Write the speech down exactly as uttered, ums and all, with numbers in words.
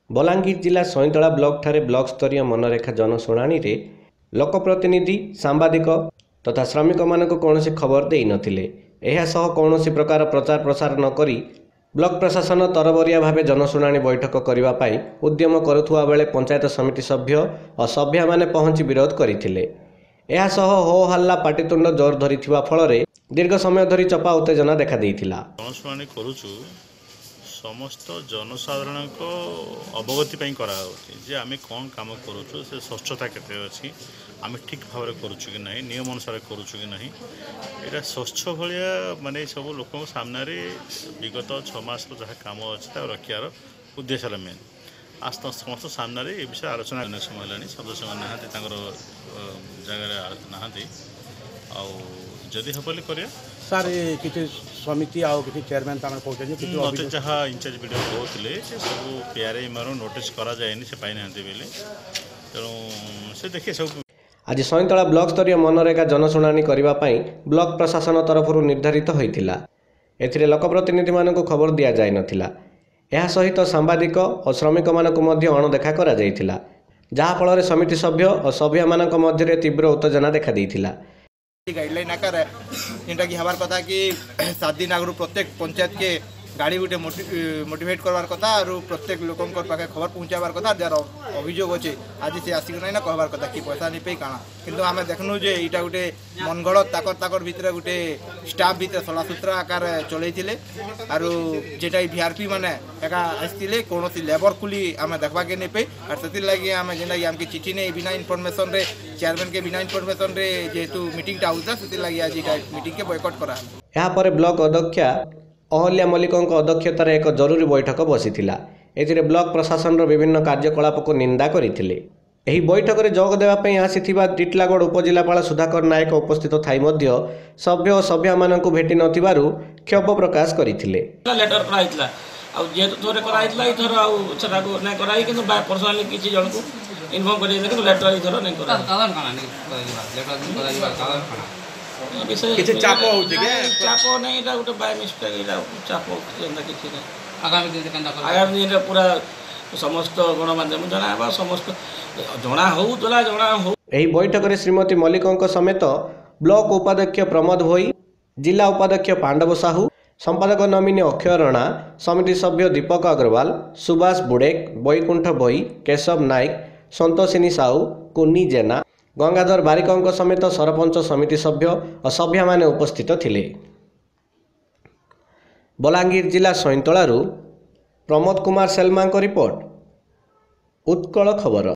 बलांगीर जिला सईतला ब्लॉक ठारे ब्लॉक स्तरीय मनरेखा जनशुणाणी रे लोकप्रतिनिधि सांबादिक तथा श्रमिक मानक कौनसी खबर दे नथिले। एहा सह कौनसी प्रकार प्रचार प्रसार न करी ब्लॉक प्रशासन तरबरिया भावे जनशुणाणी बैठक करने पाई उद्यम करुवा बेले पंचायत समिति सभ्य और सभ्या माने पहुंची विरोध करथिले। एहा सह हो हल्ला पाटितुंड जोर धरिथिबा फଳରେ दीर्घ समय धरी चपा उत्तेजना देखा देइथिला। जनशुणाणी करूछु समस्त जनसाधारण को अवगति करा जे आम कौन काम करूँ से स्वच्छता केते अच्छी आम ठीक भाव करूँ कि नहीं नियम अनुसार करूँ कि नहीं यहाँ स्वच्छ भाया माने सब लोक सामने विगत छमास जहाँ कम अच्छे रखार उद्देश्य मेन आज तो समस्त सामने ये विषय आलोचना समय है सदस्य मैंने जगह नहांती जदि हम बोली सर किसी समिति आउ किसी चेयरमैन मत जहाँ इंचार्ज वीडियो कहते सब पीआरआई मार नोटिस करा जाए से पाई ना बेले तेणु से देखिए सब आज सईतला ब्लॉक स्तरीय मनरेगा जनशुणाणी करने ब्लॉक प्रशासन तरफ निर्धारित होता एथिरे लोकप्रतिनिधि मानक खबर दि जाय नथिला। एहा सहित सांबादिक और श्रमिक मानक मध्य अणदेखा करा जायथिला जहा फल समिति सभ्य और सभ्या मानक मध्य तीव्र उत्तेजना देखा देइथिला। गाइडलाइन आकार जेनटा कि हमार कथा कि सात दिन आगु प्रत्येक पंचायत के गाड़ी गोटे मोटिवेट करवार कथा और प्रत्येक लोक पाखे खबर पहुँचाबार कथा जार अभियोग अच्छे आज सी आसिक ना ना कहबार कथा कि पैसा नहीं पे काଣା किंतु आम देखनु जे इटा गोटे मनगढ़ ताकर ताकर भितर गोटे स्टाफ भितर सलासूत्रा आकार चलते और जेटा भिआरपी मैंने एका आसते कौन लेबर कुली आम देखा के नहीं पे और से लगे आम जेनटा आमके चिठी नहीं बिना इनफर्मेशन रे चेयरमैन के बिना इनफर्मेशन रे जेहेतु मीटिंग होता से लगे आज मीटिंग के बॉयकॉट करा। यहाँ पर ब्लॉक अध्यक्षा अहल्या मल्लिकों अध्यक्षतार एक जरूरी बैठक बसीथिला। एथिरे ब्लॉक प्रशासन विभिन्न कार्यकलाप को निंदा करथिले। एही बैठक रे जोग देवा पई आसीथिबा टिटलागढ़ उपजिलापाल सुधाकर नायक उपस्थित थाई मध्य सभ्य और सभ्या मानकु भेटी नथिबारु क्षोभ प्रकाश करथिले। लेटर कराइतला आ जे थोरे कराइतला ई थोर आ छटा को नै कराई किंतु पर्सनली किछि जण को इन्फॉर्म करि किंतु लेटर ई थोर नै करा कागज काना नै लेटर कराइबा कागज काना किसी चाप होउछ के चाप नै एटा गोटे बाय मिस्टेक एटा चाप जेंदा किछि नै आगामी दिन केंदा कर आगामी दिन पूरा समस्त गणमाध्यम जनाबा समस्त जणा हो तला जणा हो। एही बैठक रे श्रीमती मल्लिकों समेत ब्लॉक उपाध्यक्ष प्रमोद भोई जिला उपाध्यक्ष पांडव साहू संपादक नमिनी अक्षय राणा समिति सभ्य दीपक अग्रवाल सुभाष बुड़ेक बैकुंठ भोई केशव नायक संतोषिनी साहू कुन्नी जेना गंगाधर बारिकों समेत सरपंच समिति सभ्य और सभ्या माने उपस्थित थिले। बलांगीर जिला सईतलारू प्रमोद कुमार सेलमा रिपोर्ट उत्कल खबर।